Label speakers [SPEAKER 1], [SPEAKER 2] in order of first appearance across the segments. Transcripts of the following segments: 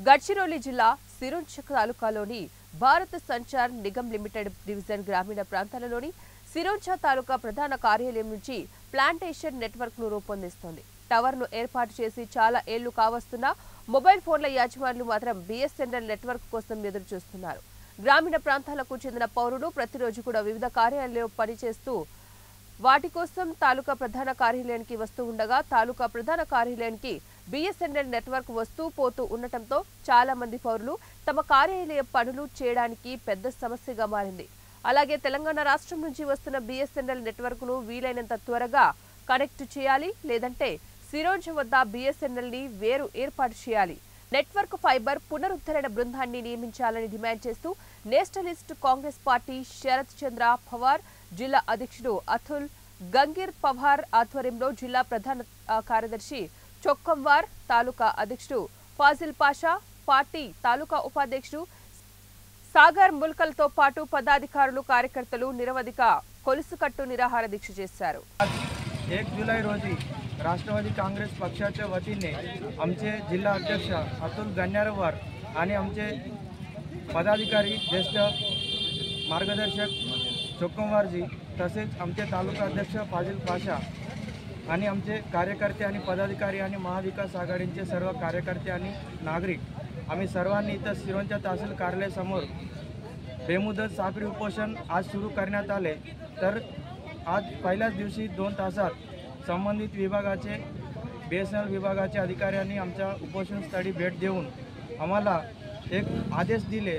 [SPEAKER 1] గడ్చిరోలి జిల్లా సిరుంచ్ తాలూకాలోని Bharat Sanchar Nigam limited division గ్రామీణ ప్రాంతాలలోని సిరుంచ తాలూకా ప్రధాన కార్యాలయం నుంచి ప్లాంటేషన్ నెట్వర్క్ ను రూపొందిస్తోంది. టవర్ ను ఏర్పాటు చేసి చాలా ఏళ్లు కావస్తున్నా మొబైల్ ఫోన్ల యాజమాన్యులు మాత్రం బిఎస్ఎన్ఎల్ నెట్వర్క్ కోసం ఎదురు చూస్తున్నారు. గ్రామీణ ప్రాంతాలకు చెందిన పౌరులు ప్రతిరోజు కూడా వివిధ కార్యాలయాల్లో పనిచేస్తూ వాటి కోసం తాలూకా ప్రధాన కార్యాలయానికి వస్తూ ఉండగా తాలూకా ప్రధాన కార్యాలయానికి బిఎస్ఎన్ఎల్ నెట్వర్క్ వస్తూ పోతూ ఉండటంతో చాలా మంది పౌరులు తమ కార్యాలయ పనులు చేయడానికి పెద్ద సమస్యగా మారింది. అలాగే తెలంగాణ రాష్ట్రం నుంచి వస్తున్న బిఎస్ఎన్ఎల్ నెట్వర్క్ ను వీలైనంత త్వరగా కనెక్ట్ చేయాలి, లేదంటే సిరోంజ్ వద్ద బిఎస్ఎన్ఎల్ ని వేరు ఏర్పాటు చేయాలి. నెట్వర్క్ ఫైబర్ పునరుద్ధరణ బృందాన్ని నియమించాలని డిమాండ్ చేస్తూ nationalist congress party Sharad Chandra Pawar జిల్లా అధ్యక్షుడు అతుల్ గంగీర్ పవార్ ఆధ్వర్యంలో జిల్లా ప్రధాన కార్యదర్శి చొక్కంవార్, తాలూకా అధ్యక్షుడు ఫాజిల్ పాషా, పార్టీ తాలూకా ఉపాధ్యక్షుడు సాగర్ ముల్కల్తో పాటు పదాధికారులు కార్యకర్తలు నిరవధిక కొలుసుకట్టు నిరాహార దీక్ష చేశారు.
[SPEAKER 2] 1 जुलै रोजी राष्ट्रवादी काँग्रेस पक्षाच्या वतीने आमचे जिल्हा अध्यक्ष अतुल गण्यारवार आणि आमचे पदाधिकारी ज्येष्ठ मार्गदर्शक चोक्कमवारजी तसेच आमचे तालुका अध्यक्ष फाजिल पाशा आणि आमचे कार्यकर्ते आणि पदाधिकारी आणि महाविकास आघाडीचे सर्व कार्यकर्ते आणि नागरिक आम्ही सर्वांनी इथं सिरोंचा तहसील कार्यालयासमोर बेमुदत साखळी उपोषण आज सुरू करण्यात आले. तर आज पहिल्याच दिवशी 2 तासात संबंधित विभागाचे बीएसएनएल विभागाचे अधिकाऱ्यांनी आमच्या उपोषणस्थळी भेट देऊन आम्हाला एक आदेश दिले.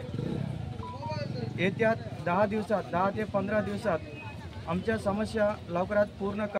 [SPEAKER 2] येत्या 10 दिवसात 10 ते 15 दिवसात आमच्या समस्या लवकरात पूर्ण